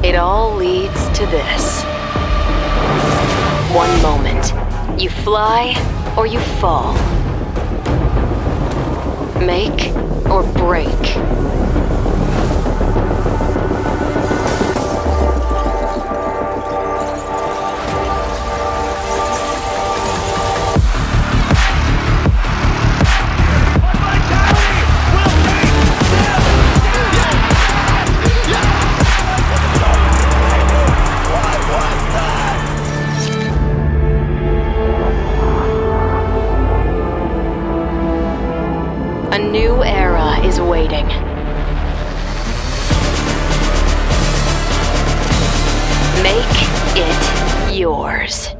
It all leads to this. One moment, you fly or you fall. Make or break. A new era is waiting. Make it yours.